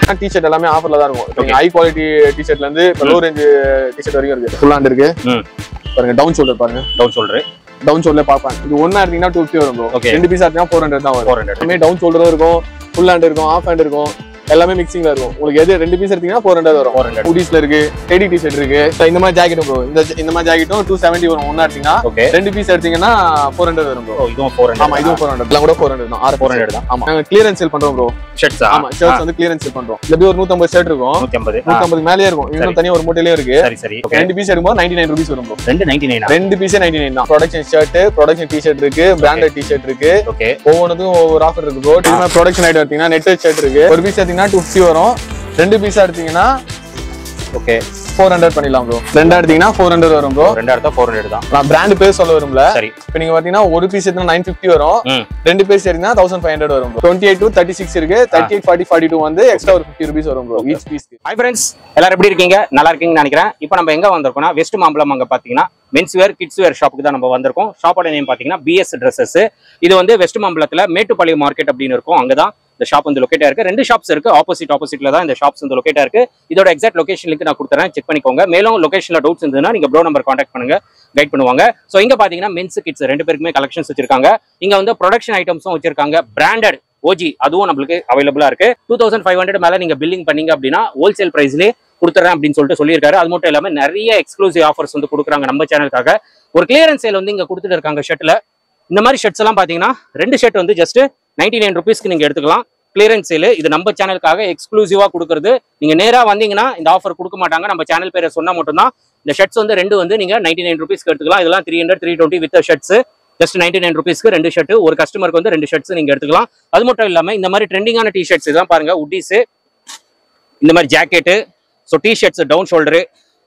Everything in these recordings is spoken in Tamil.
T-shirt எல்லாமே ஆஃபர்ல தான் இருக்கும். ஹை குவாலிட்டி T-shirtல இருந்து லோ ரேஞ்ச் T-shirt வரைக்கும் இருக்கு. ஃபுல் ஹேண்ட் இருக்கு. பாருங்க டவுன் ஷோல்டர் பாருங்க. டவுன் ஷோல்டர் பாப்பாங்க. இது ஒண்ணா எடுத்தீங்கன்னா 250 வரும் bro. ரெண்டு பீஸ் எடுத்தீங்கன்னா 400 தான் வரும். 400. எல்லாமே டவுன் ஷோல்டரும் இருக்கும், ஃபுல் ஹேண்ட் இருக்கும், ஆஃப் ஹேண்ட் இருக்கும். எல்லாமே மிக்சிங்ல இருக்கும். உங்களுக்கு எது ரெண்டு பீஸ் எடுத்தீங்கன்னா 400 வரும். 400. ஹூடிஸ்ல இருக்கு, டெடி T-shirt இருக்கு. இந்த மாதிரி ஜாக்கெட்டும் bro. இந்த மாதிரி ஜாக்கெட்டும் 270 வரும். ஒண்ணா எடுத்தீங்கன்னா ரெண்டு பீஸ் எடுத்தீங்கன்னா 400 வரும் bro. இதுவும் 400. ஆமா இதுவும் 400. எல்லாம் கூட 400 தான். 400 தான். ஆமா நாங்க கிளியரன்ஸ் சேல் பண்றோம் bro. ஷர்ட்ஸ். ஆமா ஷர்ட்ஸ் வந்து கிளியரன்ஸ் சேல் பண்றோம். இதுல ஒரு 150 ஷர்ட் இருக்கும். 150 மேலயே இருக்கும். இன்னும் தனியா ஒரு மூட்டையிலே இருக்கு. சரி. ரெண்டு பீஸ் எடுக்கும்போது 99 rupees வரும் bro. 299. ரெண்டு பீஸே 99 தான். ப்ரொடக்ஷன் ஷர்ட், ப்ரொடக்ஷன் T-shirt இருக்கு, பிராண்டட் T-shirt இருக்கு. ஒவ்வொன்றுக்கும் ஒவ்வொரு ஆஃபர் இருக்கு bro. இதுல ப்ரொடக்ஷன் ஐட்டம் எடுத்தீங்கன்னா நெட் ஷர்ட் இருக்கு. ஒரு பீஸ் எடுத்தீங்கன்னா 250 வரும். ரெண்டு பீஸ் எடுத்தீங்கன்னா 400 பண்ணிடலாம் bro. ரெண்டு எடுத்தீங்கன்னா 400 வரும் bro. ரெண்டு எடுத்தா 400 தான். நான் பிராண்ட் பேர் சொல்ல வரும்ல. சரி. இப்போ நீங்க பாத்தீங்கன்னா ஒரு பீஸ் எடுத்தா 950 வரும். ரெண்டு பீஸ் எடுத்தீங்கன்னா 1500 வரும் bro. 28 to 36 இருக்கு. 38 40 42 வந்து எக்ஸ்ட்ரா ஒரு 50 rupees வரும் bro each piece. Hi friends, எல்லாரும் எப்படி இருக்கீங்க? நல்லா இருக்கீங்கன்னு நினைக்கிறேன். இப்போ நம்ம எங்க வந்திருக்கோம்னா வெஸ்ட் மாம்பலம். அங்க பாத்தீங்கன்னா menswear kidswear ஷாப்புக்கு தான் நம்ம வந்திருக்கோம். ஷாப்போட நேம் பாத்தீங்கன்னா BS Dresses. இது வந்து வெஸ்ட் மாம்பலத்துல மேட்டுப்பாளையம் மார்க்கெட் அப்படின்னு இருக்கும். அங்கதான் இந்த ஷாப் வந்து லொகேட்டா இருக்கு. ரெண்டு ஷாப்ஸ் இருக்கு. ஆப்போசிட்ல தான் இந்த ஷாப்ஸ் வந்து லொகேட்டா இருக்கு. இதோட எக்ஸாக்ட் லொகேஷன் லிங்க் நான் கொடுத்துறேன், செக் பண்ணிக்கோங்க. மேலும் லொகேஷன்ல டவுட்ஸ் இருந்ததுன்னா நீங்க ப்ரோ நம்பர் கான்டாக்ட் பண்ணுங்க, கைட் பண்ணுவாங்க. சோ இங்க பாத்தீங்கன்னா மென்ஸ் கிட்ஸ் ரெண்டு பேருக்குமே கலெக்ஷன்ஸ் வச்சிருக்காங்க. இங்க வந்து ப்ரொடக்ஷன் ஐட்டம்ஸும் வச்சிருக்காங்க. பிராண்டட் ஓஜி அதுவும் நம்மளுக்கு அவைலபிளா இருக்கு. 2500 மேல நீங்க பில்லிங் பண்ணீங்க அப்படின்னா ஹோல்சேல் பிரைஸ்லேயே கொடுத்துறேன் அப்படின்னு சொல்லிட்டு சொல்லியிருக்காரு. அது மட்டும் இல்லாம நிறைய எக்ஸ்க்ளூசிவ் ஆஃபர்ஸ் வந்து கொடுக்குறாங்க நம்ம சேனலுக்காக. ஒரு கிளியரன்ஸ் சேல் வந்து இங்க கொடுத்துட்டு இருக்காங்க ஷர்ட்ல. இந்த மாதிரி ஷர்ட்ஸ் எல்லாம் பாத்தீங்கன்னா ரெண்டு ஷர்ட் வந்து ஜஸ்ட் 99 rupeesக்கு நீங்க எடுத்துக்கலாம். கிளியரன்ஸ் சேல் இது நம்ம சேனலுக்காக எக்ஸ்க்ளூசிவா கொடுக்குறது. நீங்க நேரா வந்தீங்கன்னா இந்த ஆஃபர் கொடுக்க மாட்டாங்க. நம்ம சேனல் பேரை சொன்னா மட்டும்தான். இந்த ஷர்ட்ஸ் வந்து ரெண்டு வந்து நீங்க 99 rupeesக்கு எடுத்துக்கலாம். இதெல்லாம் 300 320 வித் ஷர்ட்ஸ். ஜஸ்ட் 99 rupeesக்கு ரெண்டு ஷர்ட். ஒரு கஸ்டமருக்கு வந்து ரெண்டு ஷர்ட்ஸ் நீங்க எடுத்துக்கலாம். அது மட்டும் இல்லாம இந்த மாதிரி ட்ரெண்டிங்கான T-shirts இதான் பாருங்க. உட்டீஸ், இந்த மாதிரி jacket, so T-shirts down shoulder,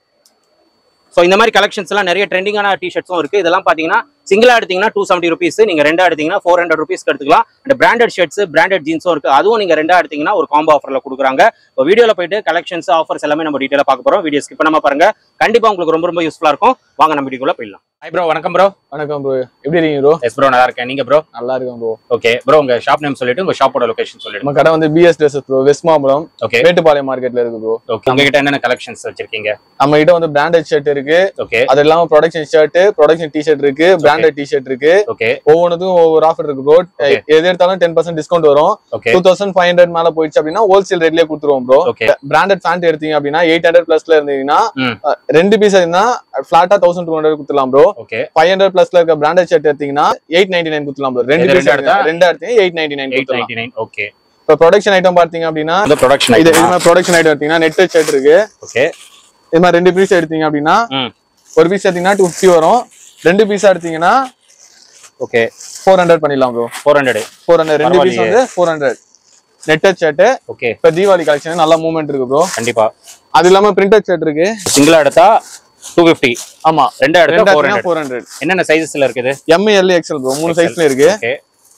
so இந்த மாதிரி கலெக்ஷன்ஸ் எல்லாம் நிறைய ட்ரெண்டிங்கான T-shirtsம் இருக்கு. இதெல்லாம் பாத்தீங்கன்னா சிங்கிளா எடுத்தீங்கன்னா 270 rupees, நீங்க ரெண்டா எடுத்தீங்கன்னா 400 rupeesக்கு எடுத்துக்கலாம். அந்த பிராண்டட் ஷர்ட்ஸ், பிராண்டட் ஜீன்ஸும் இருக்கு. அதுவும் நீங்க ரெண்டா எடுத்தீங்கன்னா ஒரு காம்போ ஆஃபர்ல கொடுக்குறாங்க. இப்போ வீடியோல போயிட்டு கலெக்ஷன்ஸ் ஆஃபர்ஸ் எல்லாமே நம்ம டீடைலா பார்க்க போறோம். வீடியோ ஸ்கிப் பண்ணாம பாருங்க. கண்டிப்பா உங்களுக்கு ரொம்ப யூஸ்ஃபுல்லா இருக்கும். வாங்க நம்ம வீடியோக்குள்ள போயிடலாம். ஹாய் ப்ரோ, வணக்கம் ப்ரோ. வணக்கம் ப்ரோ, எப்படி இருக்கீங்க ப்ரோ? எஸ் ப்ரோ, நல்லா இருக்கேன். நீங்க ப்ரோ? நல்லா இருக்கேன் ப்ரோ. ஓகே ப்ரோ, உங்க ஷாப் நேம் சொல்லிட்டு உங்க ஷாப்போட லொகேஷன் சொல்லிட்டு. நம்ம கடை வந்து BS Dresses bro, west Mambalam. Okay, Mettupalayam மார்க்கெட்ல இருக்கு ப்ரோ. ஓகே, உங்க கிட்ட என்னென்ன கலெக்ஷன்ஸ் வச்சிருக்கீங்க? நம்ம கிட்ட வந்து பிராண்டட் ஷர்ட் இருக்கு. ஓகே, அது இல்லாம ப்ரொடக்ஷன் ஷர்ட், ப்ரொடக்ஷன் T-shirt இருக்கு, பிராண்டட் T-shirt இருக்கு. ஓகே, ஒவ்வொன்றுக்கும் ஒவ்வொரு ஆஃபர் இருக்கு ப்ரோ. எது எடுத்தாலும் 10% டிஸ்கவுண்ட் வரும். 2500 மேல போயிடுச்சு அப்படின்னா ஹோல்சேல் ரேட்லயே கொடுத்துருவோம் ப்ரோ. பிராண்டட் ஃபேண்ட் எடுத்தீங்க அப்படின்னா 800 பிளஸ்ல இருந்தீங்கன்னா ரெண்டு பீஸ் இருந்தா ஃபிளாட்டா 1200 கொடுத்துலாம் ப்ரோ. 500 பிளஸ்ல இருக்க பிராண்டட் ஷர்ட் எடுத்தீங்கன்னா 899 கொடுத்துலாம் ப்ரோ. ரெண்டு பீஸ் ரெண்டு எடுத்தீங்க 899. ஓகே, இப்போ ப்ரொடக்ஷன் ஐட்டம் பார்த்தீங்க அப்படின்னா இது ப்ரொடக்ஷன் ஐட்டம் எடுத்தீங்கன்னா நெட் ஷர்ட் இருக்கு. ஓகே, இது மாதிரி ரெண்டு பீஸ் எடுத்தீங்க அப்படின்னா ஒரு பீஸ் எடுத்தீங்கன்னா 250 வரும். ரெண்டு பீஸ் எடுத்தீங்கன்னா ஓகே 400 பண்ணிடலாம் ப்ரோ. 400 ரெண்டு பீஸ் வந்து 400 நெட்டட் ஷர்ட். ஓகே, இப்போ தீபாவளி கலெக்ஷன் நல்ல மூவ்மெண்ட் இருக்கு ப்ரோ. கண்டிப்பா. அது இல்லாம பிரிண்டட் ஷர்ட் இருக்கு. சிங்கிளா எடுத்தா 250. ஆமா, ரெண்டா எடுத்தா 400. என்னென்ன சைஸஸ்ல இருக்குது? M, L, XL ப்ரோ, மூணு சைஸ்ல இருக்கு. Okay,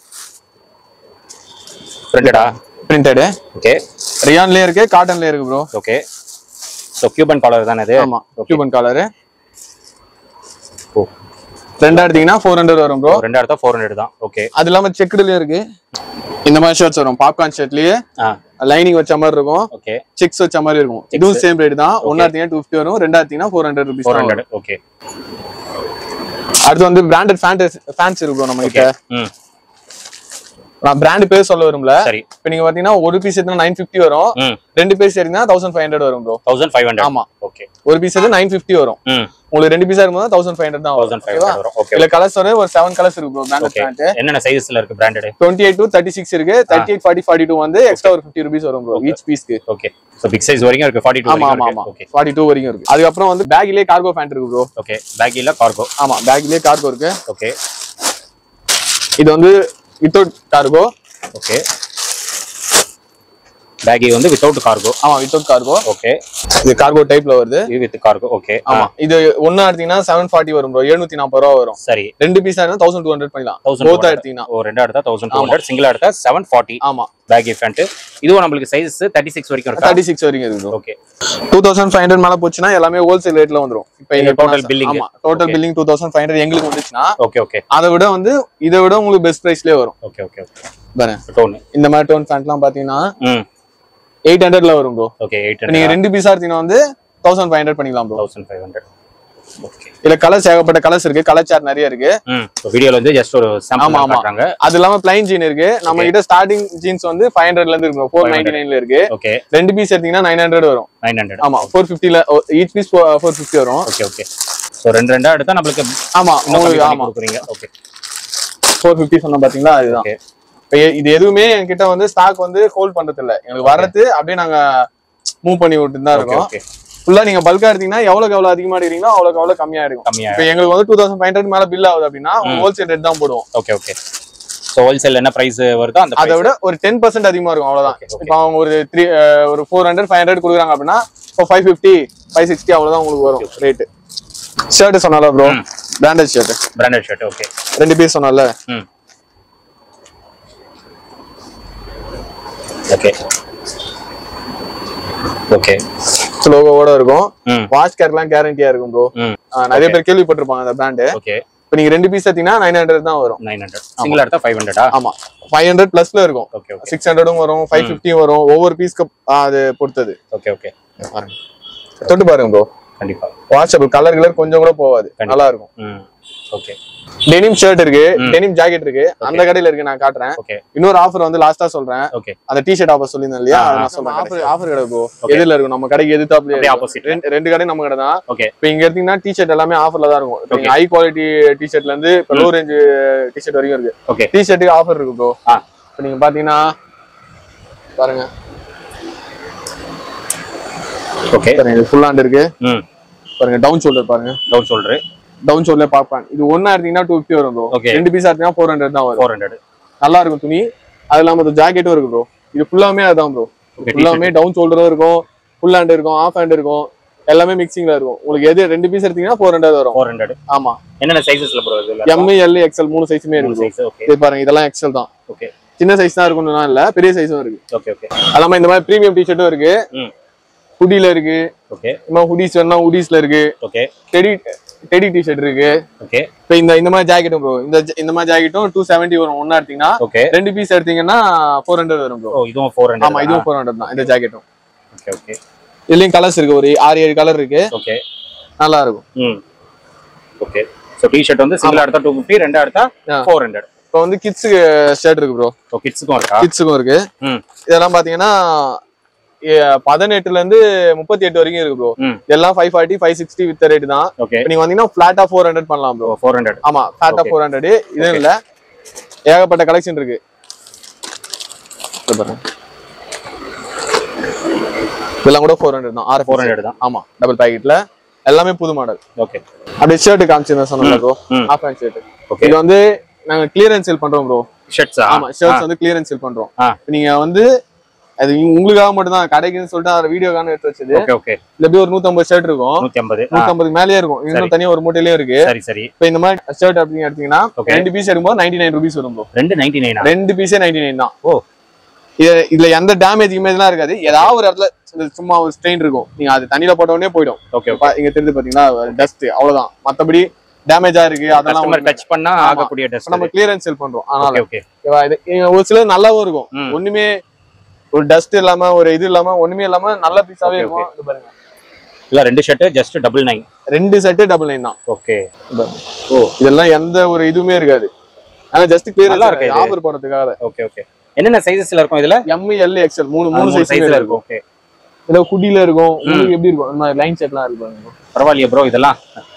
printed. ஓகே, ரியான்லயே இருக்கு, காட்டன்லயே இருக்கு bro. Okay, so Cuban collar தானே இது? ஆமா, கியூபன் காலர். ரெண்டா எடுத்தீங்கன்னா 400 வரும் ப்ரோ. ரெண்டா எடுத்தா 400 தான். ஓகே, அது இல்லாம செக்குடுலயே இருக்கு. இந்த மாதிரி ஷர்ட்ஸ் வரும். பாப்கார்ன் ஷர்ட்லயே லைனிங் வச்ச மாதிரி இருக்கும். ஓகே, செக்ஸ் வச்ச மாதிரி இருக்கும். இதுவும் சேம் ரேட் தான். ஒண்ணா எடுத்தீங்கன்னா 250 வரும். ரெண்டா எடுத்தீங்கன்னா 400 rupees. 400. ஓகே, அடுத்து வந்து பிராண்டட் ஃபேன்ஸ் இருக்கு ப்ரோ நம்ம கிட்ட. நான் பிராண்ட் பேர் சொல்ல வரும்ல. சரி, இப்போ நீங்க பாத்தீங்கன்னா ஒரு பீஸ் எடுத்தா 950 வரும். ரெண்டு பீஸ் எடுத்தா 1500 வரும் ப்ரோ. 1500. ஆமா, ஓகே, ஒரு பீஸ் எடுத்தா 950 வரும். உங்களுக்கு ரெண்டு பீஸா இருக்கும்போது 1500 தான் வரும். 1500 வரும். ஓகே, இல்ல கலர்ஸ் ஒரு 7 கலர்ஸ் இருக்கு ப்ரோ. பிராண்டட் ஃபேண்ட் என்னென்ன சைஸ்ல இருக்கு? பிராண்டட் 28 to 36 இருக்கு. 38 40 42 வந்து எக்ஸ்ட்ரா ஒரு 50 rupees வரும் ப்ரோ ஈச் பீஸ்க்கு. ஓகே, சோ பிக் சைஸ் வரைக்கும் இருக்கு. 42 வரைக்கும் இருக்கு. ஓகே, 42 வரைக்கும் இருக்கு. அதுக்கு அப்புறம் வந்து பேக்லயே கார்கோ ஃபேண்ட் இருக்கு ப்ரோ. ஓகே, பேக்ல கார்கோ. ஆமா, பேக்லயே கார்கோ இருக்கு. ஓகே, இது வந்து வித்தவுட் கார்கோ. ஓகே, பேக்கி வந்து வித்தவுட் கார்கோ. ஆமா, வித்தவுட் கார்கோ. ஓகே, இது கார்கோ டைப்ல வருது. இது வித் கார்கோ. ஓகே, ஆமா, இது ஒண்ணா எடுத்தீங்கன்னா 740 வரும் ப்ரோ. 740 ரூபாய் வரும். சரி, ரெண்டு பீஸா இருந்தா 1200 பண்ணலாம். போத் எடுத்தீங்கன்னா ஓ ரெண்டா எடுத்தா 1200, சிங்கிளா எடுத்தா 740. ஆமா, பேக்கி ஃபேண்ட். இதுவும் நம்மளுக்கு சைஸ் 36 வரைக்கும் இருக்கு. 36 வரைக்கும் இருக்கு. ஓகே, 2500 மேல போச்சுனா எல்லாமே ஹோல்சேல் ரேட்ல வந்துரும். இப்போ இந்த டோட்டல் பில்லிங். ஆமா, டோட்டல் பில்லிங் 2500 எங்களுக்கு வந்துச்சுனா ஓகே ஓகே, அத விட வந்து இத விட உங்களுக்கு பெஸ்ட் பிரைஸ்லயே வரும். ஓகே ஓகே ஓகே, பாருங்க டோன். இந்த மாதிரி டோன் ஃபேண்ட்லாம் பாத்தீங்கன்னா 800ல வரும் ப்ரோ. ஓகே 800. நீங்க ரெண்டு பீஸா எடுத்தீங்கன்னா வந்து 1500 பண்ணிக்கலாம் ப்ரோ. 1500. ஓகே. இல்ல கலர்ஸ் ஏகப்பட்ட கலர்ஸ் இருக்கு, கலர் சார்ட் நிறைய இருக்கு. வீடியோல வந்து ஜஸ்ட் ஒரு சாம்பிள் காட்டுறாங்க. அது இல்லாம ப்ளைன் ஜீன் இருக்கு. நம்ம கிட்ட ஸ்டார்டிங் ஜீன்ஸ் வந்து 500ல இருந்து இருக்கு, 499ல இருக்கு. ஓகே. ரெண்டு பீஸ் எடுத்தீங்கன்னா 900 வரும். 900. ஆமா 450ல ஈச் பீஸ் 450 வரும். Okay okay. சோ ரெண்டு ரெண்டா எடுத்தா நமக்கு ஆமா உங்களுக்கு ஆமா கொடுக்குறீங்க. ஓகே. 450 சொன்னா பாத்தீங்களா அதுதான். இது எதுவுமே என்கிட்ட வந்து ஸ்டாக் வந்து ஹோல்ட் பண்றது இல்ல, எங்களுக்கு வர்றது அப்படியே நாங்க மூவ் பண்ணி விட்டு தான் இருக்கோம். ஃபுல்லா நீங்க பல்கா எடுத்தீங்கன்னா எவ்வளவு அதிகமா எடுக்கிறீங்களோ அவ்வளவு கம்மியா இருக்கும். இப்போ எங்களுக்கு வந்து 2500 மேல பில் ஆகுது அப்படின்னா ஹோல்சேல் ரேட் தான் போடுவோம். Okay okay. சோ ஹோல்சேல் என்ன பிரைஸ் வருதோ அந்த அதை விட ஒரு 10% அதிகமா இருக்கும், அவ்வளவுதான். இப்போ அவங்க ஒரு 400 500 கொடுக்குறாங்க அப்படின்னா இப்போ 550 560 அவ்வளவுதான் உங்களுக்கு வரும் ரேட். ஷர்ட் சொன்னால ப்ரோ, பிராண்டட் ஷர்ட். ஓகே. ரெண்டு பீஸ் சொன்னால. Okay okay. லோகோவோட இருக்கும். வாஷ் கேர்லாம் கேரண்டியா இருக்கும் ப்ரோ. நிறைய பேர் கேள்விப்பட்டிருப்பாங்க அந்த பிராண்ட். ஓகே. இப்போ நீங்க ரெண்டு பீஸ் எடுத்தீங்கன்னா 900 தான் வரும். 900. சிங்கிள் எடுத்தா 500. ஆமா 500 பிளஸ்ல இருக்கும். Okay okay. 600ம் வரும், 550 வரும், ஒவ்வொரு பீஸ்க்கு அது பொறுத்தது. Okay okay. பாருங்க, தொட்டு பாருங்க ப்ரோ. கண்டிப்பா வாஷபிள், கலர் கொஞ்சம் கூட போகாது, நல்லா இருக்கும். ஓகே. டெனிம் ஷர்ட் இருக்கு, டெனிம் ஜாக்கெட் இருக்கு, அந்த கடையில இருக்கு, நான் காட்டுறேன். இன்னொரு ஆஃபர் வந்து லாஸ்டா சொல்றேன். அந்த டி-ஷர்ட் ஆஃபர் சொல்லிருந்தேன் இல்லையா, நான் சொல்றேன். ஆஃபர் கடை ப்ரோ, எதுல இருக்கும் நம்ம கடைக்கு எதிர்த்தாப்லயே ஆப்போசிட் ரெண்டு கடை நம்ம கடை தான். இப்போ இங்க எடுத்தீங்கன்னா டி-ஷர்ட் எல்லாமே ஆஃபர்ல தான் இருக்கும். இப்போ ஹை குவாலிட்டி டி-ஷர்ட்ல இருந்து இப்போ லோ ரேஞ்ச் டி-ஷர்ட் வரைக்கும் இருக்கு. ஓகே. டி-ஷர்ட்டுக்கு ஆஃபர் இருக்கு ப்ரோ. இப்போ நீங்க பாத்தீங்கன்னா பாருங்க. ஓகே. ஃபுல் ஹேண்ட் இருக்கு பாருங்க. டவுன் ஷோல்டர் பாருங்க. டவுன் ஷோல்டர்ல பாப்பான். இது ஒண்ணா எடுத்தீங்கன்னா 250 வரும் ப்ரோ. ரெண்டு பீஸ் எடுத்தீங்கன்னா 400 தான் வரும். 400. நல்லா இருக்கும் துணி. அது இல்லாம அந்த ஜாக்கெட்டும் இருக்கு ப்ரோ. இது ஃபுல்லாமே அதான் ப்ரோ. ஃபுல்லாமே டவுன் ஷோல்டரும் இருக்கும், ஃபுல் ஹேண்ட் இருக்கும், ஆஃப் ஹேண்ட் இருக்கும், எல்லாமே மிக்சிங்ல இருக்கும். உங்களுக்கு எது ரெண்டு பீஸ் எடுத்தீங்கன்னா 400 வரும். 400. ஆமா. என்னென்ன சைஸஸ்ல ப்ரோ இதுல? M L XL மூணு சைஸுமே இருக்கு. இது பாருங்க, இதெல்லாம் XL தான். ஓகே. சின்ன சைஸ் தான் இருக்கும்னா இல்ல, பெரிய சைஸும் இருக்கு. Okay okay. அல்லாம இந்த மாதிரி பிரீமியம் டி-ஷர்ட்டும் இருக்கு. ஹுடில இருக்கு. ஓகே. நம்ம ஹுடிஸ் வேணா ஹுடிஸ்ல இருக்கு. ஓகே. டெடி டி-ஷர்ட் இருக்கு. ஓகே. இப்போ இந்த மாதிரி ஜாக்கெட்டும் ப்ரோ, இந்த மாதிரி ஜாக்கெட்டும் 270 வரும் ஒண்ணா எடுத்தீங்கன்னா. ஓகே. ரெண்டு பீஸ் எடுத்தீங்கன்னா 400 வரும் ப்ரோ. இதுவும் 400. ஆமா, இதுவும் 400 தான் இந்த ஜாக்கெட்டும். Okay okay. இதுலயும் கலர்ஸ் இருக்கு, ஒரு 6-7 கலர் இருக்கு. ஓகே. நல்லா இருக்கும். ஓகே. சோ டி-ஷர்ட் வந்து சிங்கிள் எடுத்தா 250, ரெண்டா எடுத்தா 400. இப்போ வந்து கிட்ஸ் ஷர்ட் இருக்கு ப்ரோ. கிட்ஸ்க்கும் இருக்கா? கிட்ஸ்க்கும் இருக்கு. இதெல்லாம் பாத்தீங்கன்னா 18ல இருந்து 38 வரைக்கும் இருக்கு ப்ரோ. எல்லாம் 540 560 வித் ரேட் தான். நீங்க வந்தீங்கன்னா ஃபிளாட்டா 400 பண்ணலாம் ப்ரோ. 400. ஆமா, ஃபிளாட்டா 400. இது இல்ல, ஏகப்பட்ட கலெக்ஷன் இருக்கு. இதெல்லாம் கூட 400 தான். 400 தான். ஆமா, டபுள் பாக்கெட்ல எல்லாமே புது மாடல். ஓகே. அப்படியே ஷர்ட் காமிச்சிருந்தேன் சொன்னல ப்ரோ, ஆஃப் ஹேண்ட் ஷர்ட். இது வந்து நாங்க கிளியரன்ஸ் சேல் பண்றோம் ப்ரோ. ஷர்ட்ஸ். ஆமா, ஷர்ட்ஸ் வந்து கிளியரன்ஸ் சேல் பண்றோம். நீங்க வந்து அது உங்களுக்காக மட்டும் தான், கடைக்குன்னு சொல்லிட்டு அந்த வீடியோக்கான எடுத்து வச்சது. Okay okay. இல்ல எப்படி ஒரு 150 ஷர்ட் இருக்கும். 150 மேலயே இருக்கும். இன்னும் தனியா ஒரு மூட்டையிலயும் இருக்கு. சரி சரி. இப்போ இந்த மாதிரி ஷர்ட் அப்படிங்க எடுத்தீங்கன்னா ரெண்டு பீஸ் எடுக்கும்போது 99 ரூபீஸ் வரும் ப்ரோ. 299. ரெண்டு பீஸே 99 தான். ஓ. இதுல எந்த டேமேஜ் இமேஜ்லாம் இருக்காது. ஏதாவது ஒரு இடத்துல சும்மா ஒரு ஸ்ட்ரெயின் இருக்கும், நீங்க அது தண்ணியில போட்ட உடனே போயிடும். ஓகே. இங்க தெரிஞ்சு பாத்தீங்கன்னா டஸ்ட், அவ்வளவுதான். மத்தபடி டேமேஜா இருக்கு அதெல்லாம் டச் பண்ணா ஆகக்கூடிய டஸ்ட் நம்ம கிளியரன்ஸ் சேல் பண்றோம். அதனால ஓகே. ஒரு சிலர் நல்லாவும் இருக்கும், ஒண்ணுமே ஒரு டஸ்ட் இல்லாம ஒரு இது இல்லாம ஒண்ணுமே இல்லாம நல்ல பீஸாவே இருக்கும். இது பாருங்க, இல்ல ரெண்டு ஷர்ட் ஜஸ்ட் 99. ரெண்டு செட் 99 தான். ஓகே. ஓ, இதெல்லாம் எந்த ஒரு இதுவுமே இருக்காது. ஆனா ஜஸ்ட் கிளியரன்ஸ் இருக்கு, ஆஃபர் போறதுக்காக. Okay okay. என்னென்ன சைஸஸ்ல இருக்கும் இதுல? M L XL மூணு சைஸ்ல இருக்கும். ஓகே. இதுல குடில இருக்கும். உங்களுக்கு எப்படி இருக்கும்? இந்த லைன் செட்லாம் இருக்கு. பரவாயில்லையே ப்ரோ, இதெல்லாம்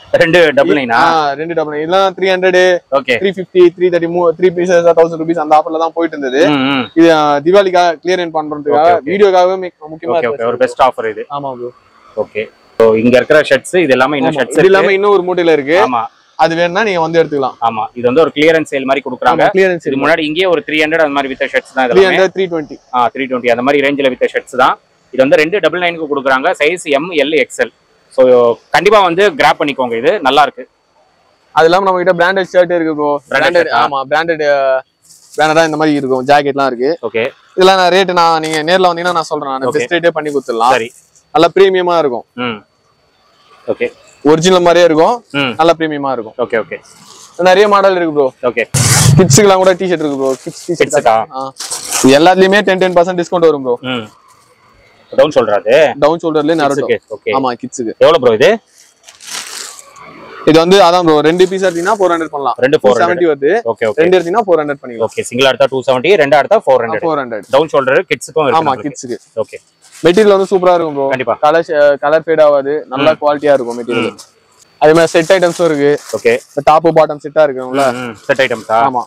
299. 299. இதெல்லாம் 300. ஓகே. 350 330 3 பீசஸ் 1000 ரூபீஸ் அந்த ஆஃபர்ல தான் போயிட்டு இருந்தது. இது தீபாவளிக்காக கிளியரன்ஸ் பண்றதுக்காக வீடியோக்காக முக்கியமா இருக்கு. ஒரு பெஸ்ட் ஆஃபர் இது. ஆமா ப்ரோ. ஓகே. சோ இங்க இருக்கிற ஷர்ட்ஸ் இது எல்லாமே இன்னும் ஷர்ட்ஸ் இது எல்லாமே இன்னும் ஒரு மூட்டையில இருக்கு. ஆமா, அது வேணும்னா நீங்க வந்து எடுத்துக்கலாம். ஆமா, இது வந்து ஒரு கிளியரன்ஸ் சேல் மாதிரி கொடுக்குறாங்க. இது முன்னாடி இங்கே ஒரு 300 அந்த மாதிரி வித்த ஷர்ட்ஸ் தான். 300 320 320 அந்த மாதிரி ரேஞ்சில வித்த ஷர்ட்ஸ் தான். இது வந்து 299 க்கு கொடுக்குறாங்க. Size M L XL. So கண்டிப்பா வந்து கிராப் பண்ணிக்கோங்க, இது நல்லா இருக்கு. அது இல்லாம நம்ம கிட்ட பிராண்டட் ஷர்ட் இருக்கு ப்ரோ. பிராண்டட். ஆமா, பிராண்டடா இந்த மாதிரி இருக்கும். ஜாக்கெட்லாம் இருக்கு. ஓகே. இதெல்லாம் நான் ரேட் நீங்க நேர்ல வந்தீங்கன்னா நான் சொல்றேன், நான் பெஸ்ட் ரேட்டே பண்ணி கொடுத்துடலாம். சரி. நல்ல பிரீமியமா இருக்கும். ஓகே. ஒரிஜினல் மாதிரியே இருக்கும், நல்ல பிரீமியமா இருக்கும். Okay okay. நிறைய மாடல் இருக்கு ப்ரோ. ஓகே. கிட்ஸ்க்குலாம் கூட டி-ஷர்ட் இருக்கு ப்ரோ. கிட்ஸ் டி-ஷர்ட்ஸா எல்லாத்துலயுமே 10% டிஸ்கவுண்ட் வரும் ப்ரோ. டவுன் ஷோல்டர் அது டவுன் ஷோல்டர்லயே நாருட்டோ ஓகே ஆமா கிட்ஸ்க்கு எவ்வளவு ப்ரோ இது வந்து அதான் ப்ரோ ரெண்டு பீஸ் எடுத்தீங்கன்னா 400 பண்ணலாம் ரெண்டு 470 வருது ஓகே ஓகே ரெண்டு எடுத்தீங்கன்னா 400 பண்ணிக்கலாம் ஓகே சிங்கிள் எடுத்தா 270 ரெண்டு எடுத்தா 400 டவுன் ஷோல்டர் கிட்ஸ்க்கும் இருக்கு ஆமா கிட்ஸ்க்கு ஓகே மெட்டீரியல் வந்து சூப்பரா இருக்கும் ப்ரோ கண்டிப்பா கலர் ஃபேட் ஆகாது நல்ல குவாலிட்டியா இருக்கும் மெட்டீரியல் அதே மாதிரி செட் ஐட்டம்ஸும் இருக்கு ஓகே டாப் பாட்டம் செட்டா இருக்குங்களா செட் ஐட்டம்ஸா ஆமா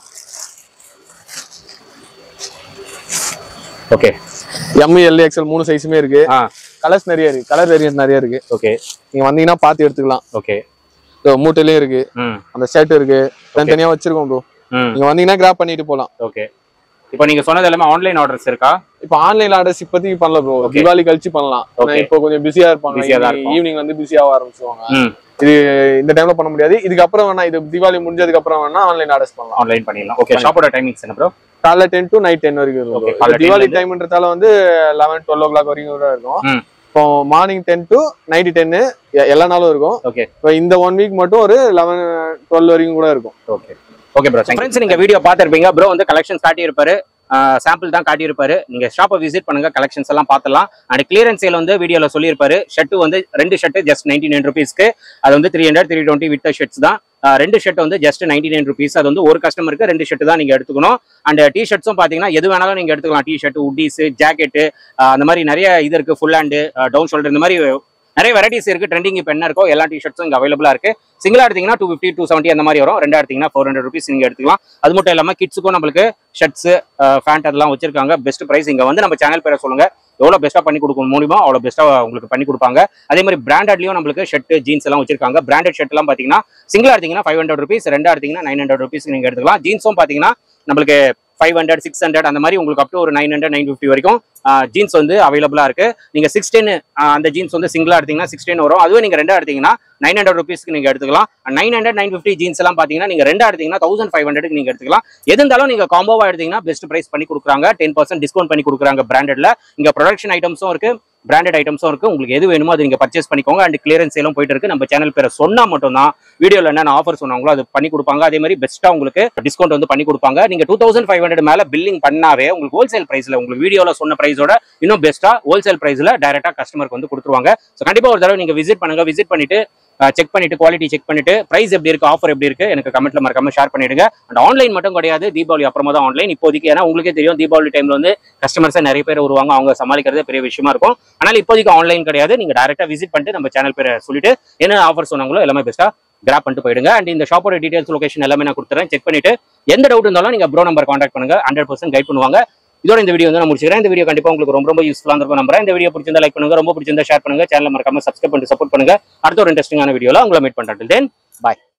ஓகே எம் எல் எக்ஸ்எல் மூணு சைஸுமே இருக்கு கலர்ஸ் நிறைய இருக்கு கலர் வேரியன்ட் நிறைய இருக்கு ஓகே நீங்க வந்தீங்கன்னா பாத்து எடுத்துக்கலாம் ஓகே மூட்டையிலயும் இருக்கு அந்த ஷர்ட் இருக்கு தனித்தனியா வச்சிருக்கோம் ப்ரோ நீங்க வந்தீங்கன்னா கிராப் பண்ணிட்டு போலாம் ஓகே இப்போ நீங்க சொன்னது எல்லாமே ஆன்லைன் ஆர்டர்ஸ் இருக்கா இப்போ ஆன்லைன் ஆர்டர்ஸ் இப்போதைக்கு பண்ணல ப்ரோ தீபாவளி கழிச்சு பண்ணலாம் இப்போ கொஞ்சம் பிஸியா இருப்பாங்க ஈவினிங் வந்து பிஸியாக ஆரம்பிச்சுவாங்க இது இந்த டைம்ல பண்ண முடியாது இதுக்கு அப்புறம் வேணா இது தீபாவளி முடிஞ்சதுக்கு அப்புறம் வேணா ஆன்லைன் ஆர்டர்ஸ் பண்ணலாம் ஆன்லைன் பண்ணிடலாம் ஓகே ஷாப்போட டைமிங்ஸ் என்ன ப்ரோ காலைல 10 to நைட் 10 வரைக்கும் இருக்கும் தீபாவளி டைம்ன்றதால வந்து 11-12 o'clock வரைக்கும் கூட இருக்கும் இப்போ மார்னிங் 10 to நைட் 10 எல்லா நாளும் இருக்கும் ஓகே இப்போ இந்த 1 வீக் மட்டும் ஒரு 11-12 வரைக்கும் கூட இருக்கும் ஓகே ஓகே ப்ரோ ஃப்ரெண்ட்ஸ் நீங்க வீடியோ பார்த்திருப்பீங்க ப்ரோ வந்து கலெக்ஷன்ஸ் காட்டி இருப்பாரு சாம்பிள் தான் காட்டியிருப்பாரு நீங்க ஷாப்பை விசிட் பண்ணுங்க கலெக்ஷன்ஸ் எல்லாம் பார்த்துலாம் அண்ட் கிளியரன்ஸ் சேல் வந்து வீடியோல சொல்லியிருப்பாரு ஷர்ட் வந்து ரெண்டு ஷர்ட் ஜஸ்ட் 99 rupeesக்கு அது வந்து 300-320 வித் ஷர்ட்ஸ் தான் ரெண்டு ஷர்ட் வந்து ஜஸ்ட் 99 rupees அது வந்து ஒரு கஸ்டமருக்கு ரெண்டு ஷர்ட் தான் நீங்க எடுத்துக்கணும் அண்ட் டி ஷர்ட்ஸும் பாத்தீங்கன்னா எது வேணாலும் நீங்க எடுத்துக்கலாம் டி ஷர்ட் உட்டீஸ் ஜாக்கெட் அந்த மாதிரி நிறைய இது இருக்கு ஃபுல் ஹேண்ட் டவுன் ஷோல்டர் இந்த மாதிரி நிறைய வெரைட்டிஸ் இருக்கு ட்ரெண்டிங் இப்போ என்ன இருக்கோ எல்லா டி ஷர்ட்ஸும் இங்க அவைலபிளா இருக்கு சிங்கிளா எடுத்தீங்கன்னா 250-270 அந்த மாதிரி வரும் ரெண்டா எடுத்தீங்கன்னா 400 rupees நீங்க எடுத்துக்கலாம் அது மட்டும் இல்லாம கிட்ஸுக்கும் நம்மளுக்கு ஷர்ட்ஸ் பேண்ட் அதெல்லாம் வச்சிருக்காங்க பெஸ்ட் பிரைஸ் இங்க வந்து நம்ம சேனல் பேரை சொல்லுங்க எவ்வளவு பெஸ்ட்டா பண்ணி கொடுக்க முடியுமோ அவ்வளவு பெஸ்ட்டா உங்களுக்கு பண்ணி கொடுப்பாங்க அதே மாதிரி பிராண்டட்லயும் நம்மளுக்கு ஷர்ட் ஜீன்ஸ் எல்லாம் வச்சிருக்காங்க பிராண்டட் ஷர்ட் எல்லாம் பாத்தீங்கன்னா சிங்கிளா எடுத்தீங்கன்னா 500 rupees ரெண்டா எடுத்தீங்கன்னா 900 rupees நீங்க எடுத்துக்கலாம் ஜீன்ஸும் பாத்தீங்கன்னா நம்மளுக்கு 500-600 அந்த மாதிரி உங்களுக்கு அப் டு ஒரு 900-950 வரைக்கும் ஜீன்ஸ் வந்து அவைலபிளா இருக்கு நீங்க 610 அந்த ஜீன்ஸ் வந்து சிங்கிளா எடுத்தீங்கன்னா 610 வரும் அதுவே நீங்க ரெண்டா எடுத்தீங்கன்னா 900 rupeesக்கு நீங்க எடுத்துக்கலாம் 900-950 ஜீன்ஸ் எல்லாம் பாத்தீங்கன்னா நீங்க ரெண்டா எடுத்தீங்கன்னா 1500க்கு நீங்க எடுத்துக்கலாம் எது இருந்தாலும் நீங்க காம்போவா எடுத்தீங்கன்னா பெஸ்ட் பிரைஸ் பண்ணி கொடுக்குறாங்க 10% டிஸ்கவுண்ட் பண்ணி கொடுக்குறாங்க பிராண்டட்ல இங்க ப்ரொடக்ஷன் ஐட்டம்ஸும் இருக்கு பிராண்டட் ஐட்டம்ஸும் இருக்கு உங்களுக்கு எது வேணுமோ அது நீங்க பர்ச்சேஸ் பண்ணிக்கோங்க அண்ட் கிளியரன்ஸ் சேலும் போயிட்டு இருக்கு நம்ம சேனல் பேரை சொன்னா மட்டும் தான் வீடியோல என்ன ஆஃபர் சொன்னாங்களோ அது பண்ணி கொடுப்பாங்க அதே மாதிரி பெஸ்ட்டா உங்களுக்கு டிஸ்கவுண்ட் வந்து பண்ணி கொடுப்பாங்க நீங்க 2500 மேல பில்லிங் பண்ணாவே உங்களுக்கு ஹோல்சேல் பிரைஸ்ல உங்களுக்கு வீடியோல சொன்ன பிரைஸோட இன்னும் பெஸ்ட்டா ஹோல்சேல் பிரைஸ்ல டைரக்டா கஸ்டமருக்கு வந்து கொடுத்துருவாங்க ஸோ கண்டிப்பா ஒரு தடவை நீங்க விசிட் பண்ணுங்க விசிட் பண்ணிட்டு செக் பண்ணிட்டு குவாலிட்டி செக் பண்ணிட்டு பிரைஸ் எப்படி இருக்கு ஆஃபர் எப்படி இருக்கு எனக்கு கமெண்ட்ல மறக்காம ஷேர் பண்ணிடுங்க அண்ட் ஆன்லைன் மட்டும் கிடையாது தீபாவளி அப்புறமா தான் ஆன்லைன் இப்போதைக்கு ஏன்னா உங்களுக்கே தெரியும் தீபாவளி டைம்ல வந்து கஸ்டமர்ஸை நிறைய பேர் வருவாங்க அவங்க சமாளிக்கிறதே பெரிய விஷயமா இருக்கும் ஆனால் இப்போதைக்கு ஆன்லைன் கிடையாது நீங்க டைரக்டா விசிட் பண்ணிட்டு நம்ம சேனல் பேரை சொல்லிட்டு என்ன ஆஃபர் சொன்னாங்களோ எல்லாமே பெஸ்ட்டா கிராப் பண்ணிட்டு போயிடுங்க அண்ட் இந்த ஷாப்போட டீடைல்ஸ் லொகேஷன் எல்லாமே நான் கொடுத்துறேன் செக் பண்ணிட்டு எந்த டவுட் இருந்தாலும் நீங்க ப்ரோ நம்பர் கான்டாக்ட் பண்ணுங்க 100% கைட் பண்ணுவாங்க இதோட இந்த வீடியோ வந்து நான் முடிச்சுக்கிறேன் இந்த வீடியோ கண்டிப்பா உங்களுக்கு ரொம்ப யூஸ்ஃபுல்லா இருக்கும் நம்புறேன் இந்த வீடியோ பிடிச்சிருந்தா லைக் பண்ணுங்க ரொம்ப பிடிச்சிருந்தா ஷேர் பண்ணுங்க சேனல் மறக்காம சப்ஸ்கிரைப் பண்ணி சப்போர்ட் பண்ணுங்க அடுத்த ஒரு இன்ட்ரெஸ்டிங்கான வீடியோல உங்களை மீட் பண்றேன் தென் பாய்